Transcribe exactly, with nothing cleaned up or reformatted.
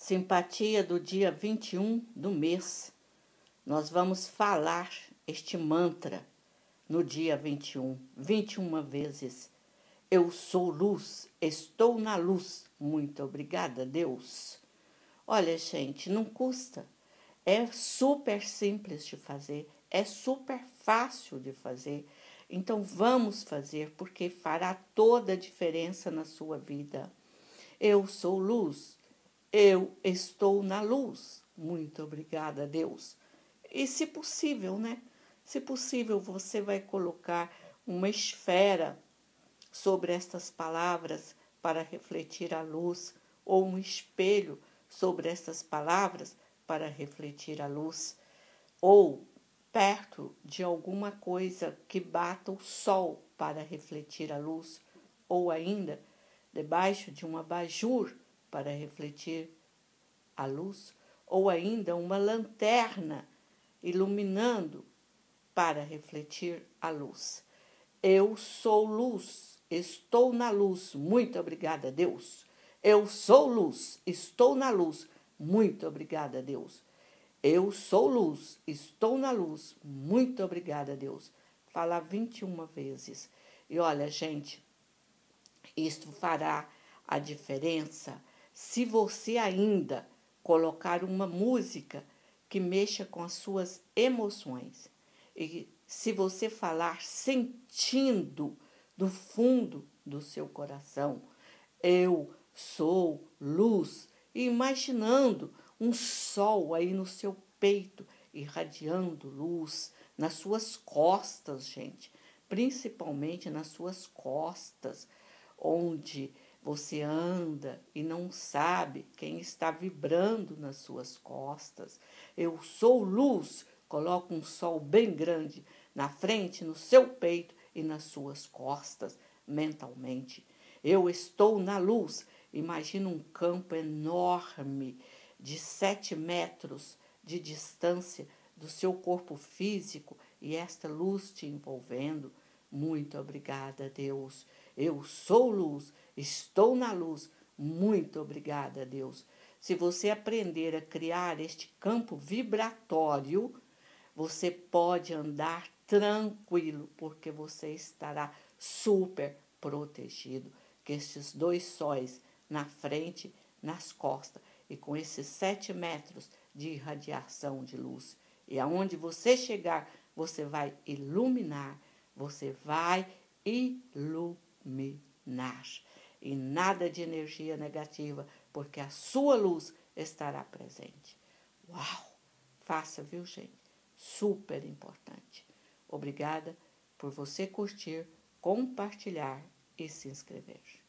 Simpatia do dia vinte e um do mês. Nós vamos falar este mantra no dia vinte e um, vinte e uma vezes. Eu sou luz, estou na luz. Muito obrigada, Deus. Olha, gente, não custa. É super simples de fazer, é super fácil de fazer. Então vamos fazer, porque fará toda a diferença na sua vida. Eu sou luz, eu estou na luz. Muito obrigada, Deus. E se possível, né? Se possível, você vai colocar uma esfera sobre estas palavras para refletir a luz, ou um espelho sobre estas palavras para refletir a luz, ou perto de alguma coisa que bata o sol para refletir a luz, ou ainda debaixo de um abajur para refletir a luz, ou ainda uma lanterna iluminando para refletir a luz. Eu sou luz, estou na luz. Muito obrigada, Deus. Eu sou luz, estou na luz. Muito obrigada, Deus. Eu sou luz, estou na luz. Muito obrigada, Deus. Fala vinte e uma vezes. E olha, gente, isto fará a diferença se você ainda colocar uma música que mexa com as suas emoções. E se você falar sentindo do fundo do seu coração, eu sou luz, e imaginando um sol aí no seu peito, irradiando luz nas suas costas, gente, principalmente nas suas costas, onde você anda e não sabe quem está vibrando nas suas costas. Eu sou luz, coloca um sol bem grande na frente, no seu peito e nas suas costas, mentalmente. Eu estou na luz. Imagina um campo enorme de sete metros de distância do seu corpo físico e esta luz te envolvendo. Muito obrigada, Deus. Eu sou luz, estou na luz. Muito obrigada, Deus. Se você aprender a criar este campo vibratório, você pode andar tranquilo, porque você estará super protegido. Que estes dois sóis na frente, nas costas, e com esses sete metros de irradiação de luz. E aonde você chegar, você vai iluminar, você vai iluminar. E nada de energia negativa, porque a sua luz estará presente. Uau! Faça, viu, gente? Super importante. Obrigada por você curtir, compartilhar e se inscrever.